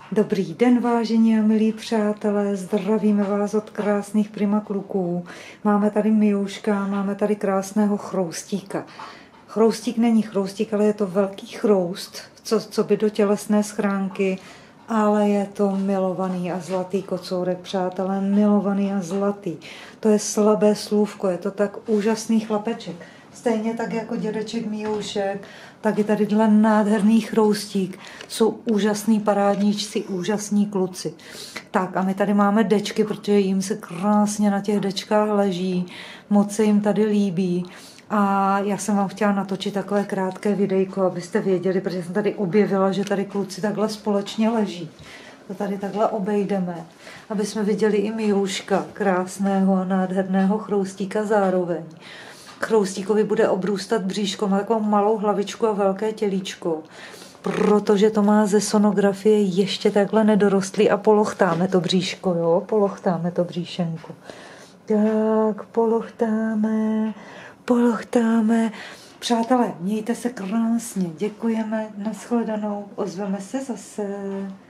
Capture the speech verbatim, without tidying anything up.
Dobrý den, vážení a milí přátelé, zdravíme vás od krásných prima kluků. Máme tady Mijuška, máme tady krásného chroustíka. Chroustík není chroustík, ale je to velký chroust, co, co by do tělesné schránky, ale je to milovaný a zlatý kocourek, přátelé, milovaný a zlatý. To je slabé slůvko, je to tak úžasný chlapeček. Stejně tak jako dědeček Mijušek, tak je tady dle nádherný chroustík. Jsou úžasný parádníčci, úžasní kluci. Tak a my tady máme dečky, protože jim se krásně na těch dečkách leží, moc se jim tady líbí. A já jsem vám chtěla natočit takové krátké videjko, abyste věděli, protože jsem tady objevila, že tady kluci takhle společně leží. To tady takhle obejdeme, aby jsme viděli i Mijuška, krásného a nádherného chroustíka zároveň. Chroustíkovi bude obrůstat bříško, má takovou malou hlavičku a velké tělíčko, protože to má ze sonografie ještě takhle nedorostlý a polochtáme to bříško, jo, polochtáme to bříšenko. Tak, polochtáme, polochtáme. Přátelé, mějte se krásně, děkujeme, nashledanou, ozveme se zase.